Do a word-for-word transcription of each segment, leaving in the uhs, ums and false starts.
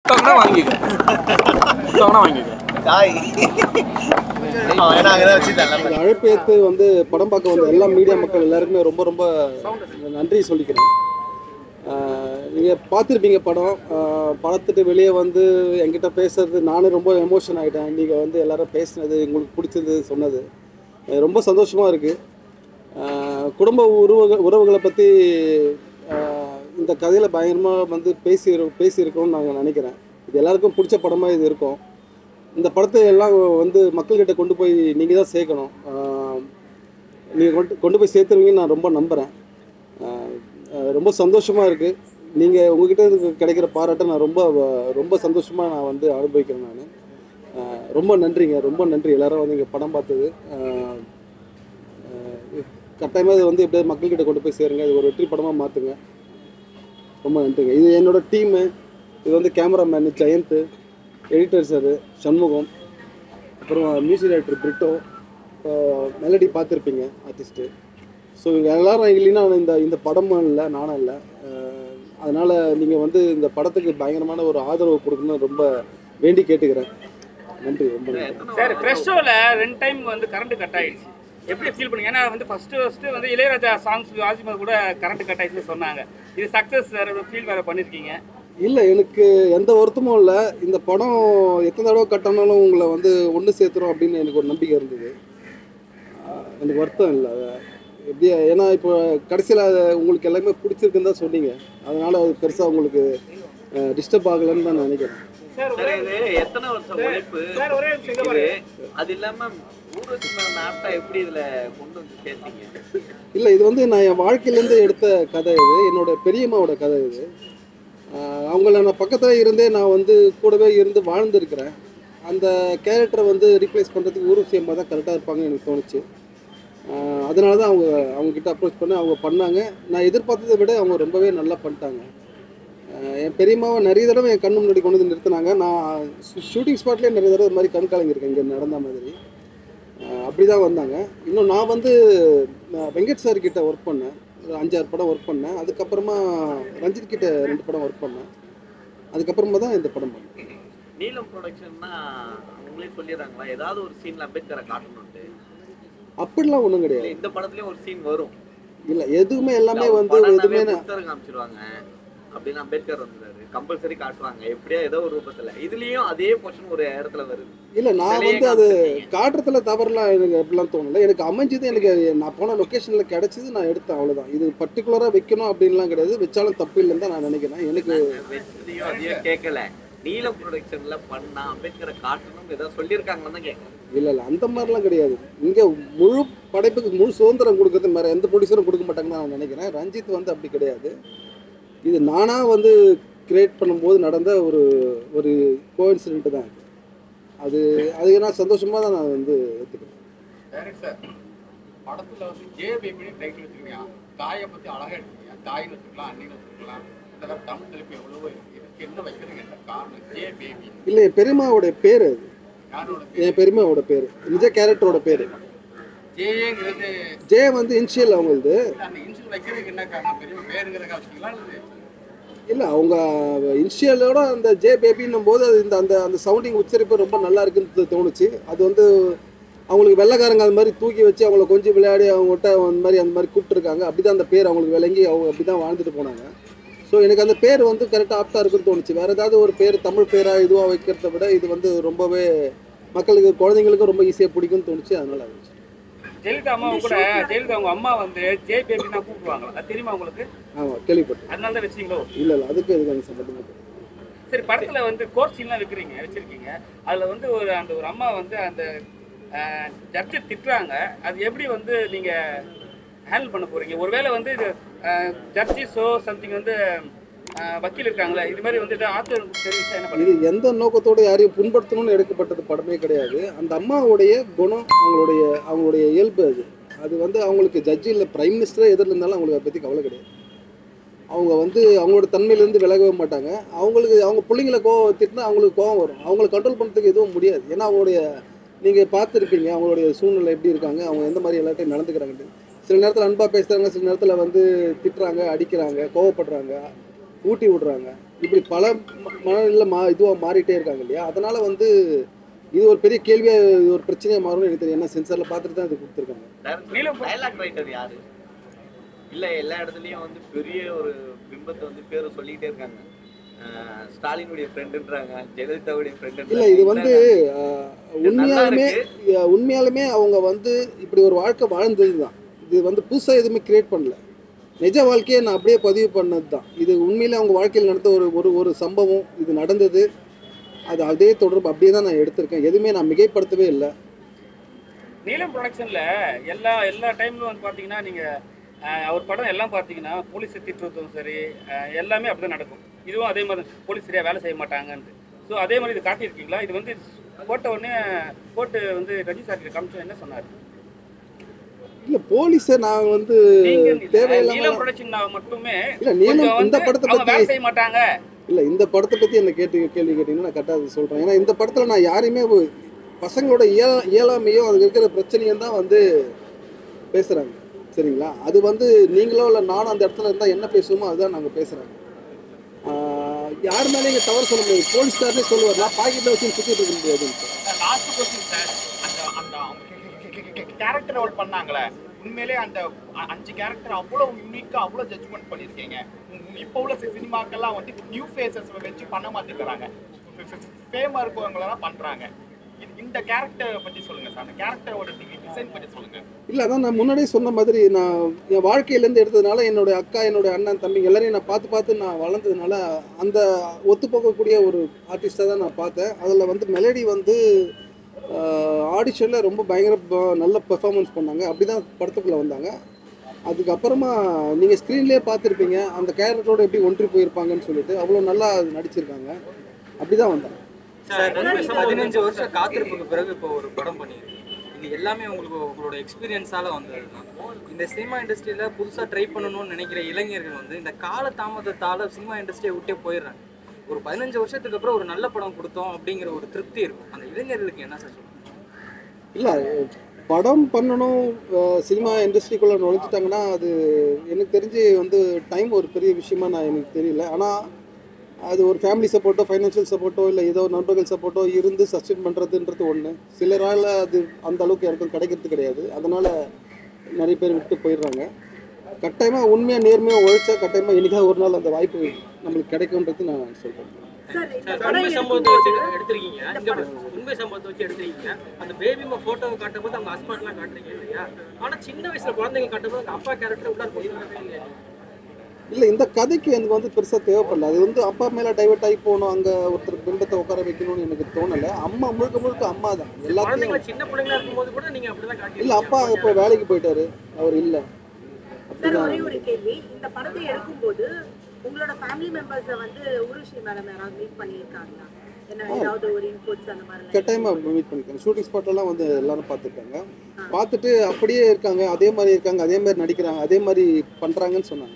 கொடுத்தாங்கன்னா வாங்கிக்க கொடுத்தாங்கன்னா வாங்கிக்க தாய் அழைப்பு ஏற்று வந்து படம் பார்க்க வந்த எல்லா மீடியா மக்கள் எல்லாருக்குமே ரொம்ப ரொம்ப நன்றி சொல்லிக்கிறேன். நீங்கள் பார்த்துருப்பீங்க படம், பார்த்துட்டு வெளியே வந்து என்கிட்ட பேசுறது நானும் ரொம்ப எமோஷன் ஆகிட்டேன். நீங்கள் வந்து எல்லோரும் பேசுனது உங்களுக்கு பிடிச்சது சொன்னது ரொம்ப சந்தோஷமாக இருக்குது. குடும்ப உறவு உறவுகளை பற்றி இந்த கதையில் பயங்கரமாக வந்து பேசி பேசியிருக்கோம்னு நாங்கள் நினைக்கிறேன். இது எல்லாருக்கும் பிடிச்ச படமாக இது இருக்கும். இந்த படத்தை எல்லாம் வந்து மக்கள்கிட்ட கொண்டு போய் நீங்கள் தான் சேர்க்கணும். நீங்கள் கொண்டு கொண்டு போய் சேர்த்துருவீங்கன்னு நான் ரொம்ப நம்புகிறேன். ரொம்ப சந்தோஷமாக இருக்குது. நீங்கள் உங்கள்கிட்ட கிடைக்கிற பாராட்டை நான் ரொம்ப ரொம்ப சந்தோஷமாக நான் வந்து அனுபவிக்கிறேன். நான் ரொம்ப நன்றிங்க, ரொம்ப நன்றி எல்லோரும் வந்து இங்கே படம் பார்த்தது. கட்டாயமாக இது வந்து எப்படியாவது மக்கள்கிட்ட கொண்டு போய் சேருங்க. இது ஒரு வெற்றி படமாக மாற்றுங்க. ரொம்ப நன்றிங்க. இது என்னோடய டீமு. இது வந்து cameraman Jayanth, editor sir Shanmugam, அப்புறம் மியூசிக் டைரக்டர் பிரிட்டோ, மெலடி பார்த்துருப்பீங்க ஆர்டிஸ்ட்டு. ஸோ இவங்க எல்லோரும் இல்லைன்னா இந்த இந்த படமும் இல்லை, நானும் இல்லை. அதனால் நீங்கள் வந்து இந்த படத்துக்கு பயங்கரமான ஒரு ஆதரவு கொடுக்கணும்னு ரொம்ப வேண்டி கேட்டுக்கிறேன். நன்றி, ரொம்ப நன்றி சார். ஃப்ரெஷ் ஷோவில் ரெண்டு டைம் வந்து கரண்ட் கட் ஆகிடுச்சு, எப்படி ஃபீல் பண்ணுங்க? ஏன்னா வந்து ஃபஸ்ட்டு ஃபஸ்ட்டு வந்து இளையராஜா சாங்ஸ் வாசிமது கூட கரண்ட் கட் ஆகிடுச்சுன்னு சொன்னாங்க. இது சக்ஸஸ் சார், ஃபீல் வேறு பண்ணியிருக்கீங்க? இல்லை, எனக்கு எந்த வருத்தமும் இல்லை. இந்த படம் எத்தனை தடவை கட்டினாலும் உங்களை வந்து ஒன்று சேர்த்துரும் அப்படின்னு எனக்கு ஒரு நம்பிக்கை இருந்தது. எனக்கு வருத்தம் இல்லை எப்படியா. ஏன்னா இப்போ கடைசியில் உங்களுக்கு எல்லாமே பிடிச்சிருக்குன்னு தான் சொன்னீங்க. அதனால் அது பெருசாக உங்களுக்கு டிஸ்டர்ப் ஆகலைன்னு தான் நான் நினைக்கிறேன். எத்தனை வருஷம் உழைப்பு அது இல்லாமல் எப்படி இதில் கொண்டு வந்து சேர்த்தீங்க? இல்லை, இது வந்து நான் என் வாழ்க்கையிலேருந்து எடுத்த கதை. இது என்னோட பெரியம்மாவோட கதை. இது அவங்கள நான் பக்கத்தில் இருந்தே நான் வந்து கூடவே இருந்து வாழ்ந்துருக்கிறேன். அந்த கேரக்டரை வந்து ரீப்ளேஸ் பண்ணுறதுக்கு ஊர்வசி அம்மா தான் கரெக்டாக இருப்பாங்கன்னு எனக்கு தோணுச்சு. அதனால தான் அவங்க அவங்கக்கிட்ட அப்ரோச் பண்ண அவங்க பண்ணாங்க. நான் எதிர்பார்த்ததை விட அவங்க ரொம்பவே நல்லா பண்ணிட்டாங்க. என் பெரியம்மாவை நிறைய தடவை என் கண்ணு முன்னாடி கொண்டு வந்து நிறுத்தினாங்க. நான் ஷூட்டிங் ஸ்பாட்லேயே நிறைய தடவை இது மாதிரி கண் கலங்கியிருக்கேன் இங்கே நடந்த மாதிரி. அப்படி தான் வந்தாங்க. இன்னும் நான் வந்து வெங்கட் சார் கிட்ட ஒர்க் பண்ணேன், ஒரு அஞ்சாறு படம் ஒர்க் பண்ணேன். அதுக்கப்புறமா ரஞ்சித் கிட்ட ரெண்டு படம் ஒர்க் பண்ணேன். அதுக்கப்புறமா தான் இந்த படம் பண்ணேன். நீலம் ப்ரொடக்ஷன்னா அவங்களே சொல்லிடுறாங்களா ஏதாவது ஒரு சீனில் அம்பேத்கரை காட்டணுன்ட்டு? அப்படிலாம் ஒன்றும் கிடையாது. இந்த படத்துலேயும் ஒரு சீன் வரும் இல்லை, எதுவுமே எல்லாமே வந்து எதுவுமே காமிச்சிருவாங்க. அப்படின்னு அம்பேத்கர் வந்தாரு, கம்பல்சரி காட்டுவாங்க எப்படியா ஏதோ ஒரு ரூபத்தில். இதுலேயும் அதே போர்ஷன் ஒரு இடத்துல வருது. இல்லை, நான் வந்து அது காட்டுறதுல தவறுலாம் எனக்கு எப்படிலாம் தோணலை. எனக்கு அமைஞ்சது, எனக்கு நான் போன லொக்கேஷனில் கிடச்சிது, நான் எடுத்தேன், அவ்வளோதான். இது பர்டிகுலராக வைக்கணும் அப்படின்லாம் கிடையாது. வச்சாலும் தப்பு இல்லைன்னு தான் நான் நினைக்கிறேன். எனக்கு வச்சதையும் அதையும் கேட்கல. நீலம் ப்ரொடக்ஷன்ல பண்ணா அம்பேத்கரை காட்டணும் ஏதாவது சொல்லியிருக்காங்கன்னு தான் கேட்கலாம். இல்லை இல்லை, அந்த மாதிரிலாம் கிடையாது. இங்கே முழு படைப்புக்கு முழு சுதந்திரம் கொடுக்குறது வேறு எந்த ப்ரொடியூசரும் கொடுக்க மாட்டாங்கன்னு நான் நினைக்கிறேன். ரஞ்சித் வந்து அப்படி கிடையாது. இது நானாக வந்து கிரியேட் பண்ணும்போது நடந்த ஒரு ஒரு கோஇன்சிடென்ட் தான் அது. அதுக்கு நான் சந்தோஷமாக தான் நான் வந்து எடுத்துக்கிறேன். சார், படத்தில் வந்து ஜே பேபின்னு டைட்டில் வச்சுருக்கீங்க. தாயை பற்றி அழகாக எடுத்துக்கீங்க. தாயின்னு வச்சுருக்கலாம், அண்ணின்னு வச்சுருக்கலாம். இந்த தமிழ் தலைப்பு எவ்வளவோ இதுக்கு என்ன வைக்கிறதுக்கு என்ன காரணம்? ஜே பேபி இல்லை, என் பெரியம்மாவோட பேர் அது. என் பெரியம்மாவோட பேர், நிஜ கேரக்டரோட பேர். ஜேங்கிறது ஜே வந்து இன்ஷியல் அவங்களது. அந்த இன்ஷியல் வைக்கிறதுக்கு என்ன காரணம்? பெரியம்மா பேருங்கிறதுக்காக வச்சுக்கலாம்? இல்லை, அவங்க இன்ஷியலோட அந்த ஜே பேபின்னும் போது அது இந்த அந்த அந்த சவுண்டிங் உச்சரிப்பு ரொம்ப நல்லா இருக்குன்னு தோணுச்சு. அது வந்து அவங்களுக்கு வெள்ளைக்காரங்க அது மாதிரி தூக்கி வச்சு அவங்கள கொஞ்சம் விளையாடி அவங்ககிட்ட அந்த மாதிரி அந்த மாதிரி கூப்பிட்டுருக்காங்க. அப்படி தான் அந்த பேர் அவங்களுக்கு விளங்கி அவங்க அப்படி தான் வாழ்ந்துட்டு போனாங்க. ஸோ எனக்கு அந்த பேர் வந்து கரெக்டாக ஆப்டாக இருக்குன்னு தோணுச்சு. வேறு ஏதாவது ஒரு பேர் தமிழ் பேராக இதுவாக வைக்கிறத விட இது வந்து ரொம்பவே மக்களுக்கு குழந்தைங்களுக்கும் ரொம்ப ஈஸியாக பிடிக்கும்னு தோணுச்சு. அதனால ஆச்சு. ஜெயலலிதா அம்மா கூட ஜெயலலிதா அவங்க அம்மா வந்து ஜே பேபி தான் கூப்பிடுவாங்க, அது தெரியுமா உங்களுக்கு? ஆமாம், கேள்விப்பட்டேன். அதனால தான் வச்சிங்களோ? இல்லை இல்லை, அதுக்கு இதுக்கு அந்த சம்பந்தமாக. சரி, படத்தில் வந்து கோர்ட் சீன்லாம் வைக்கிறீங்க வச்சுருக்கீங்க. அதில் வந்து ஒரு அந்த ஒரு அம்மா வந்து அந்த ஜட்ஜை திட்டுறாங்க. அது எப்படி வந்து நீங்கள் ஹேண்டில் பண்ண போகிறீங்க? ஒருவேளை வந்து இது ஜட்ஜிஸோ சம்திங் வந்து வக்கீல் இருக்காங்களே, இது மாதிரி வந்து ஆத்தர் தெரிவிச்சா என்ன பண்ணுறது? இது எந்த நோக்கத்தோடு யாரையும் புண்படுத்தணும்னு எடுக்கப்பட்டது படமே கிடையாது. அந்த அம்மாவுடைய குணம், அவங்களுடைய அவங்களுடைய இயல்பு அது. அது வந்து அவங்களுக்கு ஜட்ஜி இல்லை, பிரைம் மினிஸ்டரே எதிரில் இருந்தாலும் அவங்களுக்கு அதை பற்றி கவலை கிடையாது. அவங்க வந்து அவங்களோட தன்மையிலேருந்து விலகவே மாட்டாங்க. அவங்களுக்கு அவங்க பிள்ளைங்களை கோவம் திட்டினா அவங்களுக்கு கோவம் வரும். அவங்கள கண்ட்ரோல் பண்ணுறதுக்கு எதுவும் முடியாது. ஏன்னா அவங்களுடைய நீங்கள் பார்த்துருப்பீங்க அவங்களுடைய சூழ்நிலை எப்படி இருக்காங்க, அவங்க எந்த மாதிரி எல்லாத்தையும் நடந்துக்கிறாங்கன்ட்டு. சில நேரத்தில் அன்பாக பேசுகிறாங்க, சில நேரத்தில் வந்து திட்டுறாங்க, அடிக்கிறாங்க, கோவப்படுறாங்க. ஊட்டி விடுறாங்க, இப்படி பல மனநிலை மா இதுவாக மாறிட்டே இருக்காங்க இல்லையா? அதனால வந்து இது ஒரு பெரிய கேள்வியாக இது ஒரு பிரச்சனையாக மாறும்னு எனக்கு தெரியும். ஏன்னா சென்சாரில் பார்த்துட்டு தான் இது கொடுத்துருக்காங்க. டைலாக் ரைட்டர் யாரு இல்ல எல்லா இடத்துலயும் வந்து பெரிய ஒரு பிம்பத்தை வந்து பேரை சொல்லிக்கிட்டே இருக்காங்க. ஸ்டாலினுடைய ஃப்ரெண்டுன்றாங்க, ஜெயலலிதாவுடைய ஃப்ரெண்டு. இல்லை இது வந்து உண்மையாலுமே உண்மையாலுமே அவங்க வந்து இப்படி ஒரு வாழ்க்கை வாழ்ந்தது தான். இது வந்து புதுசாக எதுவுமே கிரியேட் பண்ணல, நிஜ வாழ்க்கையை நான் அப்படியே பதிவு பண்ணது தான். இது உண்மையிலே அவங்க வாழ்க்கையில் நடந்த ஒரு ஒரு ஒரு சம்பவம், இது நடந்தது, அது அதே தொடர்பு அப்படியே தான் நான் எடுத்திருக்கேன். எதுவுமே நான் மிகைப்படுத்தவே இல்லை. நீலம் ப்ரொடக்ஷனில் எல்லா எல்லா டைம்லும் வந்து பார்த்தீங்கன்னா நீங்கள் அவர் படம் எல்லாம் பார்த்தீங்கன்னா போலீஸை திட்டுறதும் சரி எல்லாமே அப்படி தான் நடக்கும். இதுவும் அதே மாதிரி போலீஸ் சரியாக வேலை செய்ய மாட்டாங்கன்ட்டு. ஸோ அதே மாதிரி இது காட்டியிருக்கீங்களா? இது வந்து போட்ட உடனே போட்டு வந்து ரஜி சார் காமிச்சா என்ன சொன்னார்? இல்லை போலீஸை நான் வந்து நீலம் ப்ரொடக்ஷன் மட்டுமே இல்லை நீலம் இந்த படத்தை பற்றி வேலை செய்ய மாட்டாங்க. இல்லை இந்த படத்தை பற்றி என்ன கேட்டு கேள்வி கேட்டீங்கன்னா நான் கரெக்டாக சொல்கிறேன். ஏன்னா இந்த படத்தில் நான் யாரையுமே பசங்களோட இயல் இயலாமையும் அதுக்கு இருக்கிற பிரச்சனையும் தான் வந்து பேசுகிறாங்க, சரிங்களா? அது வந்து நீங்களோ இல்லை நானும் அந்த இடத்துல இருந்தால் என்ன பேசுவோமோ அதுதான் நாங்கள் பேசுகிறாங்க. யார் மேலே இங்கே தவறு சொல்ல முடியாது. போலீஸ்காரனே சொல்லுவார், நான் பாக்கெட்டில் வச்சு சுற்றிட்டு இருக்க முடியாதுன்னு. லாஸ்ட் கொஸ்டின் சார், அந்த அந்த கேரக்டர் ரோல் பண்ணாங்களே, உண்மையிலே அந்த அஞ்சு கேரக்டர் அவ்வளோ யூனிக்காக அவ்வளோ ஜட்ஜ்மெண்ட் பண்ணியிருக்கீங்க. இப்போ உள்ள சினிமாக்கெல்லாம் வந்து நியூ ஃபேஸஸ் வச்சு பண்ண மாட்டேங்கிறாங்க, ஃபேமாக இருக்கவங்களெல்லாம் பண்ணுறாங்க. இந்த கேரக்டர் பற்றி சொல்லுங்கள் சார், அந்த கேரக்டரோட டிசைன் பற்றி சொல்லுங்கள். இல்லை அதான் நான் முன்னாடியே சொன்ன மாதிரி நான் என் வாழ்க்கையிலேருந்து எடுத்ததுனால என்னுடைய அக்கா என்னுடைய அண்ணன் தம்பிங்க எல்லாரையும் நான் பார்த்து பார்த்து நான் வளர்ந்ததுனால அந்த ஒத்துப்போக்கக்கூடிய ஒரு ஆர்டிஸ்டாக தான் நான் பார்த்தேன். அதில் வந்து மெலடி வந்து ஆடிஷனில் ரொம்ப பயங்கர நல்ல பெர்ஃபார்மன்ஸ் பண்ணாங்க, அப்படி தான் படத்துக்குள்ளே வந்தாங்க. அதுக்கப்புறமா நீங்கள் ஸ்க்ரீன்லேயே பார்த்துருப்பீங்க அந்த கேரக்டரோட எப்படி ஒன்றி போயிருப்பாங்கன்னு சொல்லிட்டு அவ்வளோ நல்லா நடிச்சிருக்காங்க, அப்படி தான் வந்தாங்க. பதினஞ்சு வருஷம் காத்திருப்புக்கு பிறகு இப்போ ஒரு படம் பண்ணியிருக்கு. இது எல்லாமே உங்களுக்கு உங்களோட எக்ஸ்பீரியன்ஸால வந்தது தான். இந்த சினிமா இண்டஸ்ட்ரியில புதுசாக ட்ரை பண்ணணும்னு நினைக்கிற இளைஞர்கள் வந்து இந்த கால தாமதத்தால் சினிமா இண்டஸ்ட்ரியை விட்டே போயிடுறாங்க. ஒரு பதினஞ்சு வருஷத்துக்கு அப்புறம் ஒரு நல்ல படம் கொடுத்தோம் அப்படிங்கிற ஒரு திருப்தி இருக்கும். அந்த இளைஞர்களுக்கு என்ன சார் சொல்லுங்க? இல்லை படம் பண்ணணும் சினிமா இண்டஸ்ட்ரிக்குள்ளே நுழைஞ்சிட்டாங்கன்னா அது எனக்கு தெரிஞ்சு வந்து டைம் ஒரு பெரிய விஷயமா நான் எனக்கு தெரியல. ஆனால் அது ஒரு ஃபேமிலி சப்போர்ட்டோ ஃபைனான்ஷியல் சப்போர்ட்டோ இல்லை ஏதோ நண்பர்கள் சப்போர்ட்டோ இருந்து சஸ்டெயின் பண்ணுறதுன்றது ஒன்று. சிலரால் அது அந்த அளவுக்கு யாருக்கும் கிடைக்கிறது கிடையாது, அதனால் நிறைய பேர் விட்டு போயிடுறாங்க. கட்டாயமாக உண்மையாக நேர்மையாக உழைச்சா கட்டாயமாக என்னைக்காக ஒரு நாள் அந்த வாய்ப்பு நம்மளுக்கு கிடைக்கும்ன்றது நான் சொல்கிறேன். உண்மை சம்பவத்தை வச்சு எடுத்திருக்கீங்க, உண்மை சம்பவத்தை வச்சு எடுத்திருக்கீங்க. அந்த பேபிமா போட்டோவை காட்டும் போது அவங்க ஹஸ்பண்ட்லாம் காட்டுறீங்க இல்லையா? ஆனால் சின்ன வயசுல குழந்தைங்க காட்டும் போது அப்பா கேரக்டர் உள்ளார் போயிருக்கவே இல்லையா? இல்லை இந்த கதைக்கு எனக்கு வந்து பெருசாக தேவைப்படல. அது வந்து அப்பா மேலே டைவர்ட் ஆகி போகணும், அங்கே ஒருத்தர் பிம்பத்தை உட்கார வைக்கணும்னு எனக்கு தோணலை. அம்மா முழுக்க முழுக்க அம்மா தான் எல்லாத்தையும். சின்ன பிள்ளைங்களா இருக்கும்போது கூட நீங்கள் அப்படி தான் காட்டி. இல்லை அப்பா இப்போ வேலைக்கு போயிட்டாரு, அவர் இல்லை. ஒரே ஒரு கேள்வி, இந்த படத்தை எடுக்கும்போது உங்களோட ஃபேமிலி மெம்பர்ஸை வந்து உருஷி மேடம் யாராவது மீட் பண்ணியிருக்காங்களா? ஏதாவது ஒரு இன்புட்ஸ் அந்த மாதிரி கட்டாயமாக மீட் பண்ணியிருக்காங்க. ஷூட்டிங் ஸ்பாட்டெல்லாம் வந்து எல்லாரும் பார்த்துருக்காங்க, பார்த்துட்டு அப்படியே இருக்காங்க, அதே மாதிரி இருக்காங்க, அதே மாதிரி நடிக்கிறாங்க, அதே மாதிரி பண்ணுறாங்கன்னு சொன்னாங்க.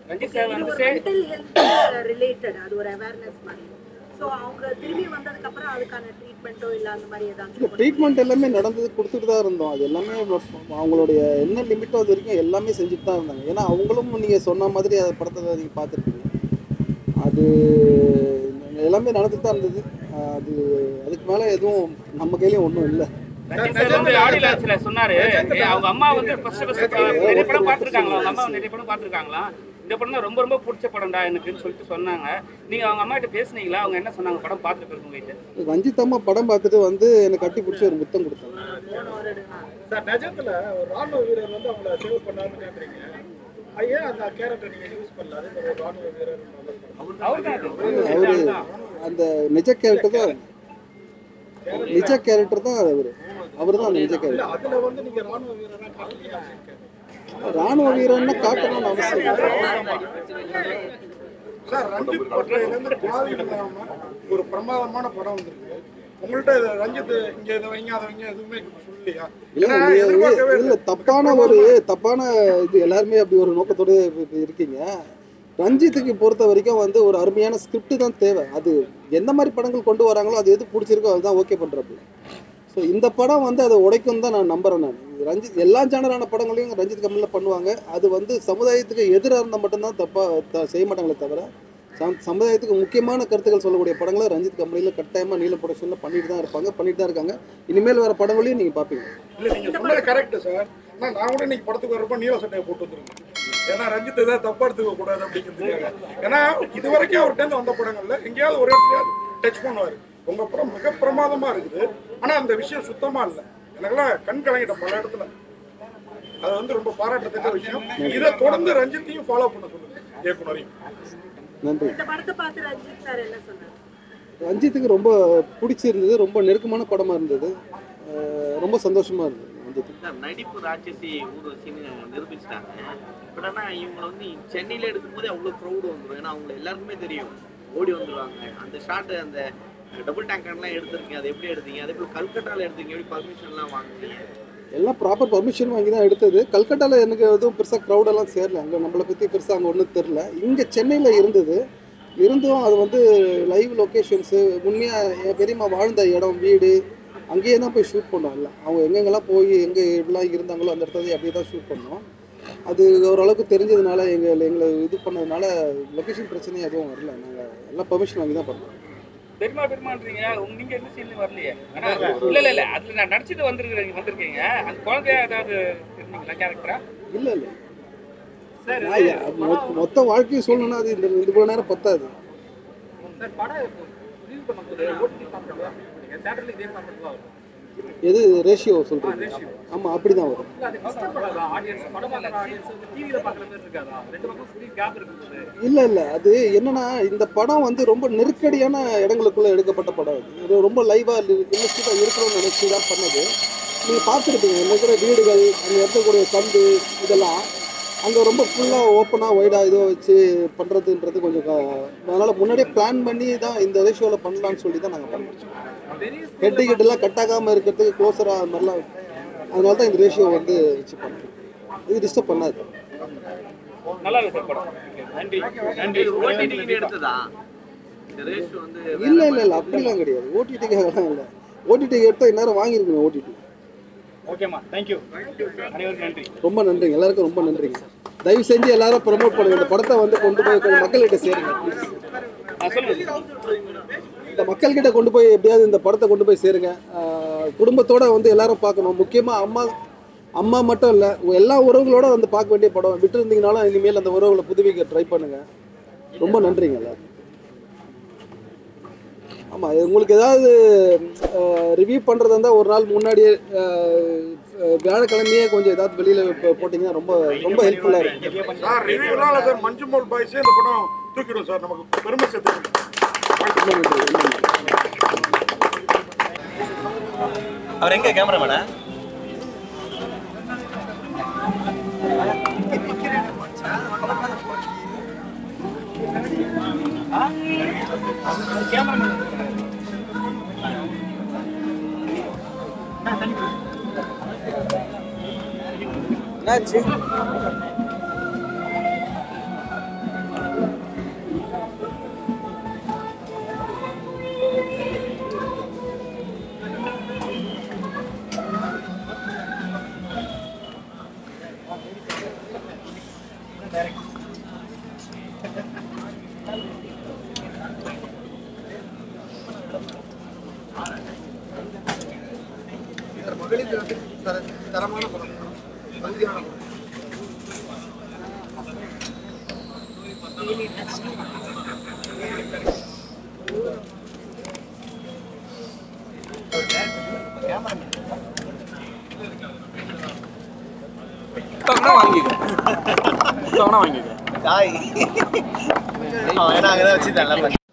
ரிலேட்டட் அது ஒரு அவேர்னஸ் மாதிரி. ஸோ அவங்க திரும்பி வந்ததுக்கு அப்புறம் அதுக்கான ட்ரீட்மெண்ட்டோ இல்லை அந்த மாதிரி ஏதாவது? ட்ரீட்மெண்ட் எல்லாமே நடந்தது, கொடுத்துட்டு தான் இருந்தோம். அது எல்லாமே அவங்களுடைய என்ன லிமிட்டோ அது வரைக்கும் எல்லாமே செஞ்சுட்டு தான் இருந்தாங்க. ஏன்னா அவங்களும் நீங்கள் சொன்ன மாதிரி அதை படத்தில் நீங்கள் பார்த்துருப்பீங்க, அது எல்லாமே நடந்துட்டு தான் இருந்தது. அது அதுக்கு மேலே எதுவும் நம்ம கையிலையும் ஒன்றும் இல்லை. சொன்னாரு அவங்க அம்மா வந்து நிறைய படம் பார்த்துருக்காங்களா, அவங்க அம்மா நிறைய படம் பார்த்துருக்காங்களா, இந்த படம் தான் ரொம்ப ரொம்ப பிடிச்ச படம்டா எனக்குன்னு சொல்லிட்டு சொன்னாங்க. நீங்கள் அவங்க அம்மா கிட்ட பேசுனீங்களா? அவங்க என்ன சொன்னாங்க படம் பார்த்துட்டு இருக்கவங்க? ரஞ்சித் அம்மா படம் பார்த்துட்டு வந்து என்னை கட்டி பிடிச்சி ஒரு முத்தம் கொடுத்தாங்க. சார் நிஜத்தில் ஒரு ராணுவ வீரர் வந்து அவங்கள சேவ் பண்ணாருன்னு கேட்குறீங்க, ஐயா அந்த கேரக்டர் நீங்கள் யூஸ் பண்ணல, ஒரு ராணுவ வீரர் அவரு அந்த நிஜ கேரக்டர் தான், நிஜ கேரக்டர் தான் அவர் அவர் தான் அந்த நிஜ கேரக்டர். அதில் வந்து நீங்கள் ராணுவ வீரராக காட்டலையா? ராணுவ வீரன்னா காட்டணும்னு அவசியம். சார் ரஞ்சித் படத்துலேருந்து பாதி இல்லாமல் ஒரு பிரமாதமான படம் வந்திருக்கு. உங்கள்கிட்ட ரஞ்சித் இங்கே இதை வைங்க அதை வைங்க எதுவுமே சொல்லியா? இல்லை இல்லை தப்பான ஒரு தப்பான இது எல்லாருமே அப்படி ஒரு நோக்கத்தோடு இருக்கீங்க. ரஞ்சித்துக்கு பொறுத்த வரைக்கும் வந்து ஒரு அருமையான ஸ்கிரிப்ட் தான் தேவை. அது எந்த மாதிரி படங்கள் கொண்டு வராங்களோ அது எது பிடிச்சிருக்கோ அதுதான் ஓகே பண்ணுறப்ப. ஸோ இந்த படம் வந்து அதை உடைக்கும் தான் நான் நம்புகிறேன். நான் ரஞ்சித் எல்லா ஜானரான படங்களையும் ரஞ்சித் கம்பெனியில் பண்ணுவாங்க. அது வந்து சமுதாயத்துக்கு எதிராக இருந்தால் மட்டும்தான் தப்பாக த செய்ய மாட்டாங்களே தவிர சம் சமுதாயத்துக்கு முக்கியமான கருத்துக்கள் சொல்லக்கூடிய படங்களை ரஞ்சித் கம்பெனியில் கட்டாயமாக நீலம் ப்ரொடக்ஷனில் பண்ணிட்டு தான் இருப்பாங்க, பண்ணிட்டு தான் இருக்காங்க. இனிமேல் வர படங்களையும் நீங்கள் பார்ப்பீங்க. இல்லை நீங்கள் சொன்னது கரெக்டு சார். ஆனால் நான் கூட இன்னைக்கு படத்துக்கு வரப்போ நீல சட்டையை போட்டு வந்துருக்கேன். ஏன்னா ரஞ்சித் ஏதாவது தப்பா எடுத்துக்க கூடாது அப்படிங்கிறதுக்காக. ஏன்னா இது வரைக்கும் அவர்கிட்ட வந்த படங்கள்ல எங்கேயாவது ஒரு இடத்துலயாவது டச் பண்ணுவார். உங்க படம் மிக பிரமாதமா இருக்குது. ஆனா அந்த விஷயம் சுத்தமா இல்லை. எனக்கெல்லாம் கண் கலங்கிட்ட பல இடத்துல. அது வந்து ரொம்ப பாராட்டத்தக்க விஷயம். இதை தொடர்ந்து ரஞ்சித்தையும் ஃபாலோ பண்ண சொல்லுங்க இயக்குனரையும். நன்றி. இந்த படத்தை பார்த்து ரஞ்சித் சார் என்ன சொன்னார்? ரஞ்சித்துக்கு ரொம்ப பிடிச்சிருந்தது, ரொம்ப நெருக்கமான படமாக இருந்தது, ரொம்ப சந்தோஷமாக இருந்தது. நடிப்பு ராட்சசி ஊர்வசின்னு நிரூபிச்சிட்டாங்க. பட் ஆனால் இவங்களை வந்து சென்னையில் எடுக்கும்போது அவ்வளோ க்ரௌடு வந்துடும். ஏன்னா அவங்க எல்லாருக்குமே தெரியும், ஓடி வந்துடுவாங்க. அந்த ஷாட்டு அந்த டபுள் டேங்கர்லாம் எடுத்திருக்கீங்க, அது எப்படி எடுத்தீங்க? அதே போல் கல்கட்டாவில் எடுத்தீங்க, எப்படி பர்மிஷன்லாம் வாங்குறீங்க? எல்லாம் ப்ராப்பர் பர்மிஷன் வாங்கி தான் எடுத்தது. கல்கட்டாவில் எனக்கு எதுவும் பெருசாக க்ரௌடெல்லாம் சேரல. அங்கே நம்மளை பற்றி பெருசாக அங்கே ஒன்றும் தெரில. இங்கே சென்னையில் இருந்தது, இருந்தும் அது வந்து லைவ் லொக்கேஷன்ஸு, உண்மையாக என் பெரியம்மா வாழ்ந்த இடம், வீடு, அங்கேயே தான் போய் ஷூட் பண்ணோம். இல்லை அவங்க எங்கெங்கெல்லாம் போய் எங்கே எப்படிலாம் இருந்தாங்களோ அந்த இடத்துல அப்படியே தான் ஷூட் பண்ணோம். அது ஓரளவுக்கு தெரிஞ்சதுனால எங்கள் எங்களை இது பண்ணதுனால லொக்கேஷன் பிரச்சனையும் எதுவும் வரல. நாங்கள் எல்லாம் பர்மிஷன் வாங்கி தான் பண்ணோம். பெருமா பெருமான்றீங்க, நீங்க எந்த சீன்ல வரலையே? ஆனா இல்ல இல்ல இல்ல அதுல நான் நடிச்சிட்டு வந்திருக்கீங்க வந்திருக்கீங்க அந்த குழந்தைய ஏதாவது இருந்தீங்களா கேரக்டரா? இல்லை இல்லை சார், மொத்த வாழ்க்கையும் சொல்லணும்னா அது இந்த இது போல நேரம் பத்தாது சார். படம் ரிலீஸ் பண்ணும்போது ஓடிடி ஃபார்மட்ல நீங்க தியேட்டர்ல இதே ஃபார்மட்ல வரும். எது ரேஷியோ சொல்றீங்க? ஆமா, அப்படிதான் வரும். அது கஷ்டப்படாதா ஆடியன்ஸ்? படம் பார்க்குற ஆடியன்ஸ் வந்து டிவில பார்க்குற மாதிரி இருக்காதா? ரெண்டு பக்கம் ஸ்க்ரீன் கேப் இருக்குது. இல்ல இல்ல அது என்னன்னா, இந்த படம் வந்து ரொம்ப நெருக்கடியான இடங்களுக்குள்ள எடுக்கப்பட்ட படம். இது ரொம்ப லைவா ரியலிஸ்டிக்கா இருக்கணும்னு நினைச்சு தான் பண்ணது. நீங்க பார்த்துருப்பீங்க இருக்கிற வீடுகள், அங்கே இருக்கக்கூடிய சந்து, இதெல்லாம் அங்கே ரொம்ப ஃபுல்லாக ஓப்பனாக ஒய்டாக இதோ வச்சு பண்ணுறதுன்றது கொஞ்சம் அதனால் முன்னாடியே பிளான் பண்ணி தான் இந்த ரேஷியோவில் பண்ணலான்னு சொல்லி தான் நாங்கள் பண்ணிருச்சோம். ஹெட் டிக்கெட்டெல்லாம் கட் ஆகாமல் இருக்கிறதுக்கு க்ளோஸராக அது மாதிரிலாம், அதனால தான் இந்த ரேஷியோ வந்து வச்சு பண்ணுறோம். இது டிஸ்டர்ப் பண்ணாது. நல்லா இருக்கு சார் படம். நன்றி நன்றி. ஓடிடி எடுத்ததா இந்த ரேஷியோ வந்து? இல்லை இல்லை இல்லை அப்படிலாம் கிடையாது. ஓடிடிக்காகலாம் இல்லை. ஓடிடி எடுத்தால் இந்நேரம் வாங்கியிருக்கணும் ஓடிடி. ஓகேம்மா, தேங்க்யூ. அனைவருக்கும் நன்றி. ரொம்ப நன்றிங்க, எல்லாருக்கும் ரொம்ப நன்றிங்க. தயவு செஞ்சு எல்லாரும் ப்ரமோட் பண்ணுங்க. இந்த படத்தை வந்து கொண்டு போய் கொஞ்சம் மக்கள்கிட்ட சேருங்க. இந்த மக்கள்கிட்ட கொண்டு போய் எப்படியாவது இந்த படத்தை கொண்டு போய் சேருங்க. குடும்பத்தோட வந்து எல்லாரும் பார்க்கணும். முக்கியமாக அம்மா அம்மா மட்டும் இல்லை, எல்லா உறவுகளோட வந்து பார்க்க வேண்டிய படம். விட்டு இருந்தீங்கனாலும் இனிமேல் அந்த உறவுகளை புதுப்பிக்க ட்ரை பண்ணுங்க. ரொம்ப நன்றிங்க எல்லாரும். ஆமாம், உங்களுக்கு ஏதாவது ரிவ்யூ பண்ணுறதா இருந்தால் ஒரு நாள் முன்னாடியே வியாழக்கிழமையே கொஞ்சம் ஏதாவது வெளியில் போட்டிங்கன்னா ரொம்ப ரொம்ப ஹெல்ப்ஃபுல்லாக இருக்கும். சார் ரிவ்யூலாம் இல்லை சார், மஞ்சுமோல் பாய்ஸே இந்த படம் தூக்கிடும் சார், நமக்கு பெருமை சேர்த்து. அவர் எங்க கேமராமேனா? என்னாச்சு? மகளிர் தரமான படம், பகுதியான வாங்கிக்க வாங்கிக்க தாய் ஏன்னா அங்கதான் வச்சு